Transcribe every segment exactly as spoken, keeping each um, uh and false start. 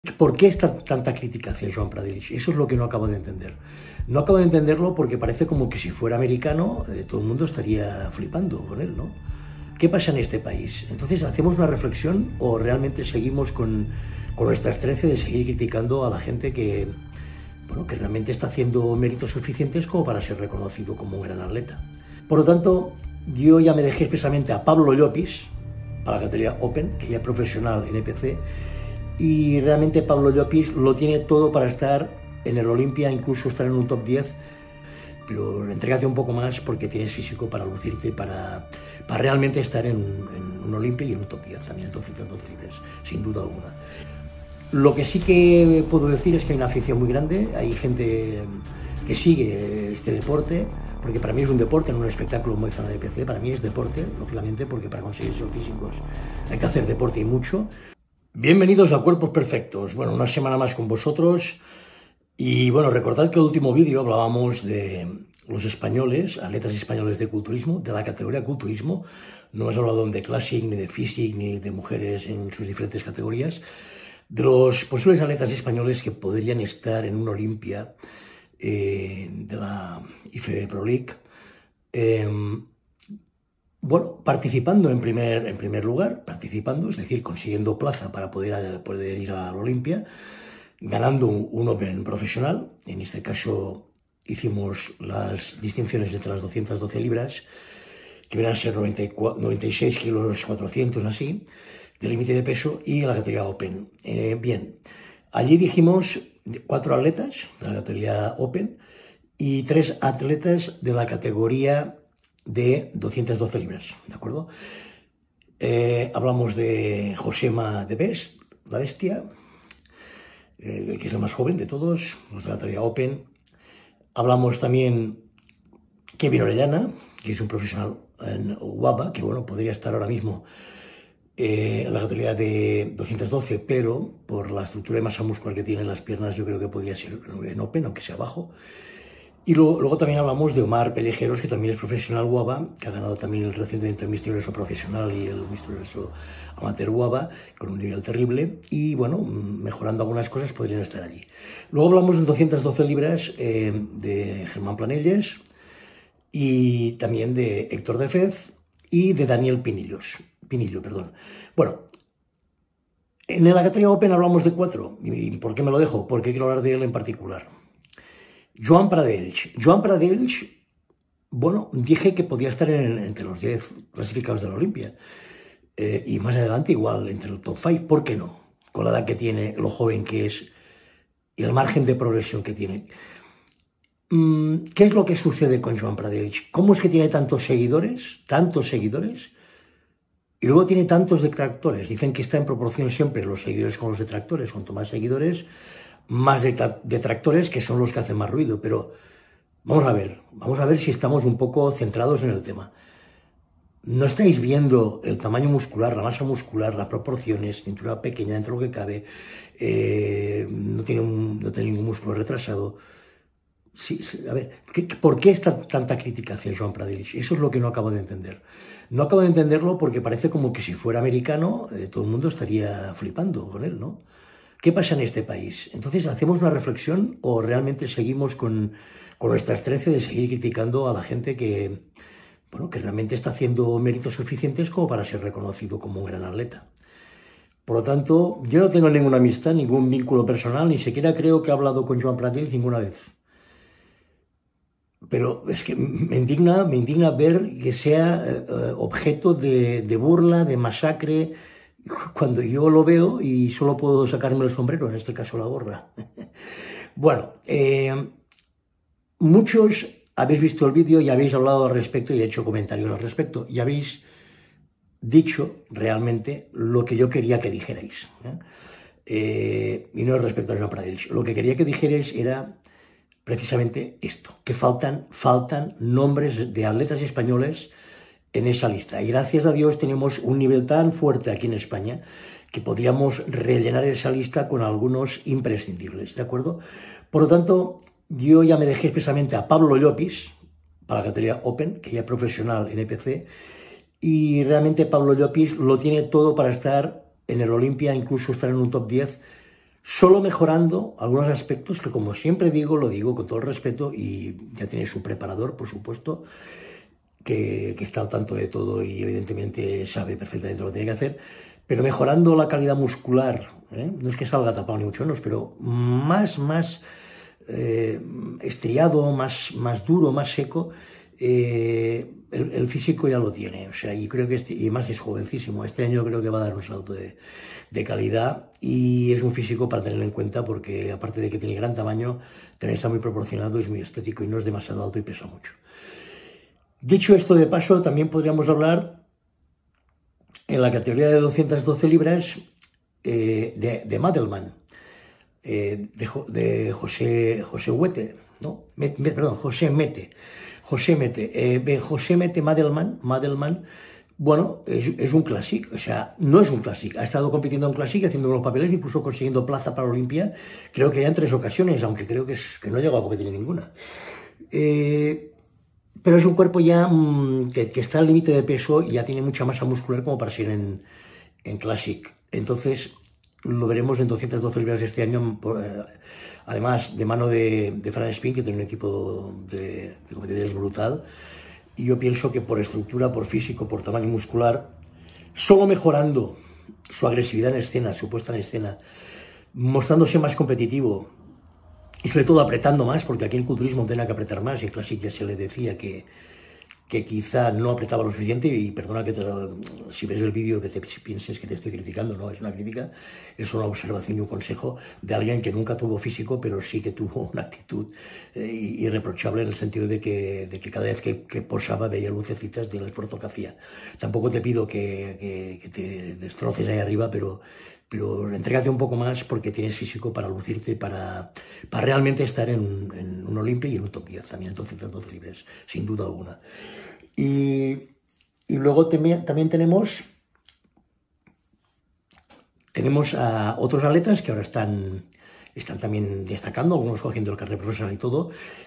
¿Por qué esta, tanta crítica hacia Joan Pradell? Eso es lo que no acabo de entender. No acabo de entenderlo porque parece como que si fuera americano eh, todo el mundo estaría flipando con él, ¿no? ¿Qué pasa en este país? Entonces, ¿hacemos una reflexión o realmente seguimos con, con nuestra estrece de seguir criticando a la gente que, bueno, que realmente está haciendo méritos suficientes como para ser reconocido como un gran atleta? Por lo tanto, yo ya me dejé expresamente a Pablo Llopis para la categoría Open, que ya es profesional en E P C, y realmente Pablo Llopis lo tiene todo para estar en el Olimpia, incluso estar en un top diez, pero entrégate un poco más porque tienes físico para lucirte, para, para realmente estar en, en un Olimpia y en un top diez también, en doscientos doce libres, sin duda alguna. Lo que sí que puedo decir es que hay una afición muy grande, hay gente que sigue este deporte, porque para mí es un deporte, no un espectáculo como dice la E P C, para mí es deporte, lógicamente, porque para conseguir esos físicos hay que hacer deporte y mucho. Bienvenidos a Cuerpos Perfectos. Bueno, una semana más con vosotros. Y bueno, recordad que en el último vídeo hablábamos de los españoles, atletas españoles de culturismo, de la categoría culturismo. No hemos hablado de Classic, ni de Physique, ni de mujeres en sus diferentes categorías. De los posibles atletas españoles que podrían estar en una Olimpia eh, de la I F B Pro League. Eh, Bueno, participando en primer, en primer lugar, participando, es decir, consiguiendo plaza para poder, poder ir a la Olimpia, ganando un, un Open profesional. En este caso hicimos las distinciones entre las doscientas doce libras, que vienen a ser noventa y cuatro, noventa y seis kilos cuatrocientos, así, de límite de peso, y la categoría Open. Eh, bien, allí dijimos cuatro atletas de la categoría Open y tres atletas de la categoría de doscientas doce libras, ¿de acuerdo? Eh, hablamos de Josema de Best, la bestia, eh, que es el más joven de todos, los de la categoría Open. Hablamos también Kevin Orellana, que es un profesional en UABA, que bueno, podría estar ahora mismo eh, en la categoría de doscientas doce, pero por la estructura de masa muscular que tiene en las piernas, yo creo que podría ser en Open, aunque sea bajo. Y luego, luego también hablamos de Omar Pellejeros, que también es profesional UABA, que ha ganado también el recientemente el Mister Universo profesional y el Mister Universo amateur UABA, con un nivel terrible, y bueno, mejorando algunas cosas podrían estar allí. Luego hablamos en doscientas doce libras eh, de Germán Planelles, y también de Héctor de Fez y de Daniel Pinillos, Pinillo. Perdón. Bueno, en la categoría Open hablamos de cuatro. ¿Y por qué me lo dejo? Porque quiero hablar de él en particular. Joan Pradell. Joan Pradell, bueno, dije que podía estar en, entre los diez clasificados de la Olimpia. Eh, y más adelante igual, entre el top cinco, ¿por qué no? Con la edad que tiene, lo joven que es y el margen de progresión que tiene. ¿Qué es lo que sucede con Joan Pradell? ¿Cómo es que tiene tantos seguidores, tantos seguidores, y luego tiene tantos detractores? Dicen que está en proporción siempre los seguidores con los detractores. Cuanto más seguidores, más detractores, que son los que hacen más ruido. Pero vamos a ver, vamos a ver si estamos un poco centrados en el tema. ¿No estáis viendo el tamaño muscular, la masa muscular, las proporciones, cintura pequeña dentro de lo que cabe, eh, no, tiene un, no tiene ningún músculo retrasado? Sí, sí, a ver, ¿qué, ¿por qué esta tanta crítica hacia Joan Pradell? Eso es lo que no acabo de entender. No acabo de entenderlo porque parece como que si fuera americano eh, todo el mundo estaría flipando con él, ¿no? ¿Qué pasa en este país? Entonces, ¿hacemos una reflexión o realmente seguimos con, con nuestra estrece de seguir criticando a la gente que, bueno, que realmente está haciendo méritos suficientes como para ser reconocido como un gran atleta? Por lo tanto, yo no tengo ninguna amistad, ningún vínculo personal, ni siquiera creo que he hablado con Joan Pradell ninguna vez. Pero es que me indigna, me indigna ver que sea eh, objeto de, de burla, de masacre, cuando yo lo veo y solo puedo sacarme el sombrero, en este caso la gorra. Bueno, eh, muchos habéis visto el vídeo y habéis hablado al respecto y hecho comentarios al respecto y habéis dicho realmente lo que yo quería que dijerais, ¿eh? Eh, y no es respecto a Joan Pradell. Lo que quería que dijerais era precisamente esto, que faltan, faltan nombres de atletas españoles en esa lista. Y gracias a Dios tenemos un nivel tan fuerte aquí en España que podíamos rellenar esa lista con algunos imprescindibles, ¿de acuerdo? Por lo tanto, yo ya me dejé expresamente a Pablo Llopis para la categoría Open, que ya es profesional en E P C, y realmente Pablo Llopis lo tiene todo para estar en el Olimpia, incluso estar en un top diez, solo mejorando algunos aspectos que, como siempre digo, lo digo con todo el respeto, y ya tiene su preparador, por supuesto, que, que está al tanto de todo y evidentemente sabe perfectamente lo que tiene que hacer, pero mejorando la calidad muscular, ¿eh? No es que salga tapado ni mucho menos, pero más, más eh, estriado, más, más duro, más seco. Eh, el, el físico ya lo tiene, o sea, y creo que este, y más es jovencísimo. Este año creo que va a dar un salto de, de calidad, y es un físico para tenerlo en cuenta, porque aparte de que tiene gran tamaño, también está muy proporcionado, es muy estético y no es demasiado alto y pesa mucho. Dicho esto, de paso, también podríamos hablar en la categoría de doscientas doce libras eh, de, de Madelman, eh, de, de José, José Huete, ¿no? Me, me, perdón, José Mete. José Mete, eh, José Mete Madelman, Madelman, bueno, es, es un clásico, o sea, no es un clásico, ha estado compitiendo en clásico, haciendo los papeles, incluso consiguiendo plaza para Olimpia, creo que ya en tres ocasiones, aunque creo que, es, que no ha llegado a competir en ninguna. Eh, pero es un cuerpo ya mmm, que, que está al límite de peso y ya tiene mucha masa muscular como para seguir en, en Classic. Entonces, lo veremos en doscientas doce libras este año, por, eh, además de mano de, de Fran Spin, que tiene un equipo de, de competidores brutal. Y yo pienso que por estructura, por físico, por tamaño muscular, solo mejorando su agresividad en escena, su puesta en escena, mostrándose más competitivo y sobre todo apretando más, porque aquí en culturismo tenía que apretar más, y en Classic ya se le decía que, que quizá no apretaba lo suficiente, y perdona que te lo, si ves el vídeo que te si pienses que te estoy criticando, no es una crítica, es una observación y un consejo de alguien que nunca tuvo físico, pero sí que tuvo una actitud eh, irreprochable, en el sentido de que, de que cada vez que, que posaba veía lucecitas del esfuerzo que hacía. Tampoco te pido que, que, que te destroces ahí arriba, pero pero entrégate un poco más, porque tienes físico para lucirte, para, para realmente estar en, en un Olimpia y en un top diez también, en doscientas doce libras, sin duda alguna. Y, y luego también, también tenemos, tenemos a otros atletas que ahora están, están también destacando, algunos cogiendo el carnet profesional y todo,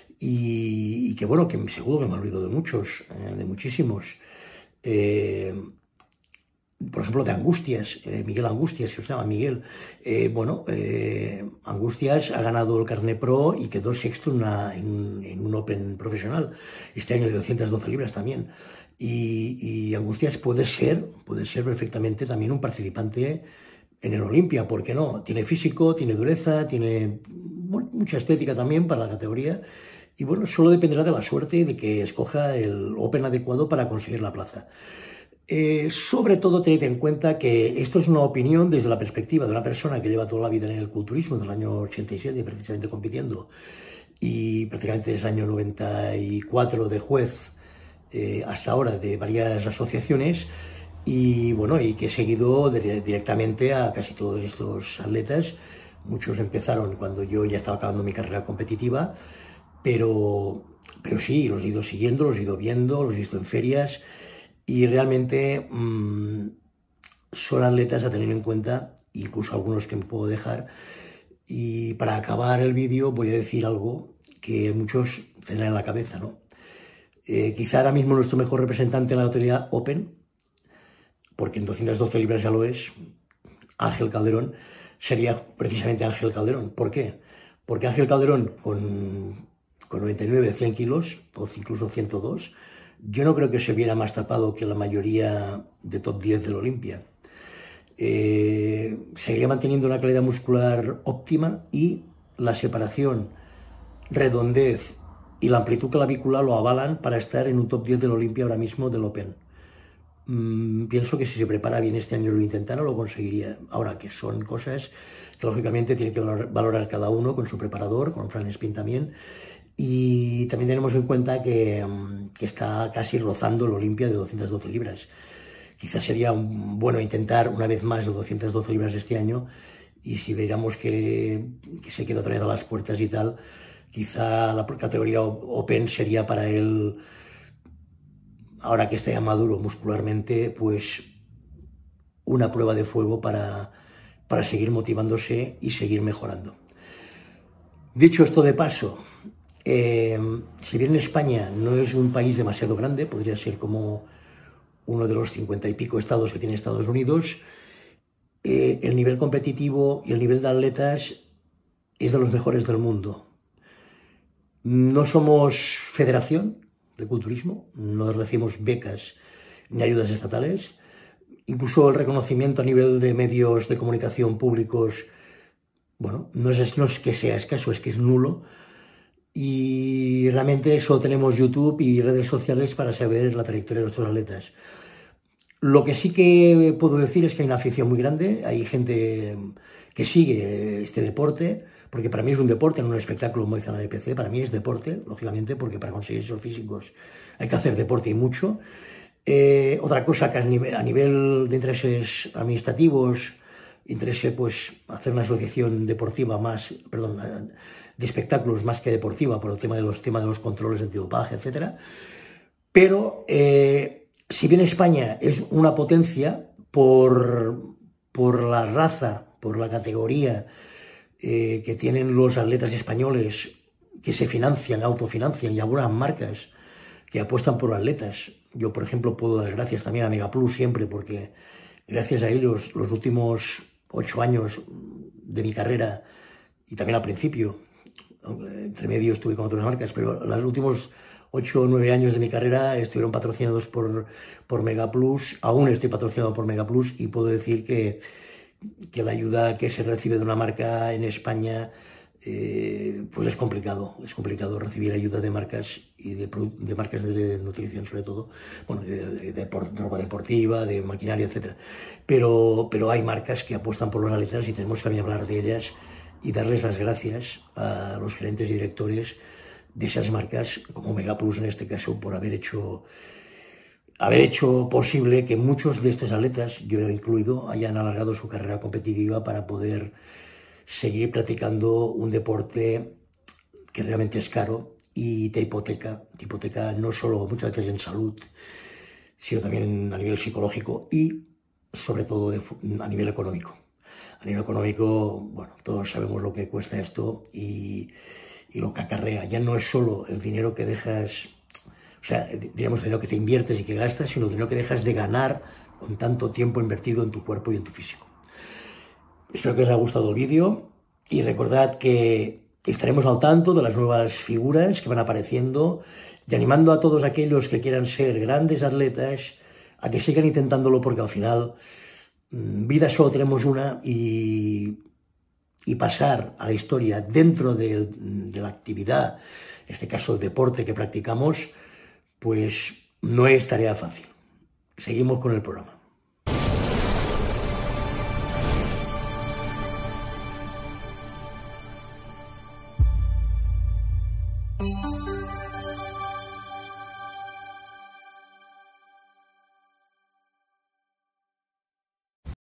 y, y que bueno, que seguro que me he olvidado de muchos, eh, de muchísimos. Eh, Por ejemplo, de Angustias, eh, Miguel Angustias, que se llama Miguel. Eh, bueno, eh, Angustias ha ganado el Carnet Pro y quedó sexto en, una, en, en un Open profesional, este año de doscientas doce libras también. Y, y Angustias puede ser, puede ser perfectamente también un participante en el Olimpia, ¿por qué no? Tiene físico, tiene dureza, tiene bueno, mucha estética también para la categoría. Y bueno, solo dependerá de la suerte de que escoja el Open adecuado para conseguir la plaza. Eh, sobre todo, tened en cuenta que esto es una opinión desde la perspectiva de una persona que lleva toda la vida en el culturismo, desde el año ochenta y siete precisamente compitiendo, y prácticamente desde el año noventa y cuatro de juez eh, hasta ahora de varias asociaciones, y bueno, y que he seguido de, directamente a casi todos estos atletas. Muchos empezaron cuando yo ya estaba acabando mi carrera competitiva, pero, pero sí, los he ido siguiendo, los he ido viendo, los he visto en ferias. Y realmente mmm, son atletas a tener en cuenta, incluso algunos que me puedo dejar. Y para acabar el vídeo voy a decir algo que muchos tendrán en la cabeza, ¿no? Eh, quizá ahora mismo nuestro mejor representante en la categoría Open, porque en doscientas doce libras ya lo es, Ángel Calderón, sería precisamente Ángel Calderón. ¿Por qué? Porque Ángel Calderón con, con noventa y nueve, cien kilos, o incluso ciento dos, yo no creo que se viera más tapado que la mayoría de top diez del Olimpia. Eh, seguiría manteniendo una calidad muscular óptima, y la separación, redondez y la amplitud clavicular lo avalan para estar en un top diez del Olimpia ahora mismo del Open. Mm, pienso que si se prepara bien este año y lo intentara, lo conseguiría. Ahora, que son cosas que lógicamente tiene que valorar, valorar cada uno con su preparador, con Fran Spin también. Y también tenemos en cuenta que, que está casi rozando el Olimpia de doscientas doce libras. Quizás sería un, bueno intentar una vez más los doscientas doce libras este año, y si viéramos que, que se queda otra vez a las puertas y tal, quizá la categoría Open sería para él, ahora que está ya maduro muscularmente, pues una prueba de fuego para, para seguir motivándose y seguir mejorando. Dicho esto de paso, Eh, si bien España no es un país demasiado grande, podría ser como uno de los cincuenta y pico estados que tiene Estados Unidos, eh, el nivel competitivo y el nivel de atletas es de los mejores del mundo. No somos federación de culturismo, no recibimos becas ni ayudas estatales. Incluso el reconocimiento a nivel de medios de comunicación públicos, bueno, no es, no es que sea escaso, es que es nulo. Y realmente solo tenemos YouTube y redes sociales para saber la trayectoria de nuestros atletas. Lo que sí que puedo decir es que hay una afición muy grande, hay gente que sigue este deporte, porque para mí es un deporte, no un espectáculo como dice la D P C, para mí es deporte, lógicamente, porque para conseguir esos físicos hay que hacer deporte y mucho. Eh, otra cosa que a nivel, a nivel de intereses administrativos, interese pues hacer una asociación deportiva más, perdón, de espectáculos más que deportiva, por el tema de los temas de los controles de antidopaje, etcétera. Pero eh, si bien España es una potencia por, por la raza, por la categoría eh, que tienen los atletas españoles que se financian, autofinancian, y algunas marcas que apuestan por atletas. Yo, por ejemplo, puedo dar gracias también a Megaplus siempre, porque gracias a ellos los últimos ocho años de mi carrera, y también al principio, entre medio estuve con otras marcas, pero los últimos ocho o nueve años de mi carrera estuvieron patrocinados por, por Megaplus. Aún estoy patrocinado por Megaplus y puedo decir que, que la ayuda que se recibe de una marca en España eh, pues es complicado, es complicado recibir ayuda de marcas y de, de marcas de nutrición sobre todo, bueno, de, de, de ropa deportiva, de maquinaria, etcétera. Pero, pero hay marcas que apuestan por los atletas y tenemos que hablar de ellas y darles las gracias a los gerentes y directores de esas marcas, como Megaplus en este caso, por haber hecho, haber hecho posible que muchos de estos atletas, yo he incluido, hayan alargado su carrera competitiva para poder seguir practicando un deporte que realmente es caro y te hipoteca, te hipoteca no solo muchas veces en salud, sino también a nivel psicológico y sobre todo de, a nivel económico. A nivel económico, bueno, todos sabemos lo que cuesta esto y, y lo que acarrea. Ya no es solo el dinero que dejas, o sea, digamos, el dinero que te inviertes y que gastas, sino el dinero que dejas de ganar con tanto tiempo invertido en tu cuerpo y en tu físico. Espero que os haya gustado el vídeo y recordad que estaremos al tanto de las nuevas figuras que van apareciendo y animando a todos aquellos que quieran ser grandes atletas a que sigan intentándolo, porque al final vida solo tenemos una y, y pasar a la historia dentro de, de la actividad, en este caso el deporte que practicamos, pues no es tarea fácil. Seguimos con el programa. Thank you.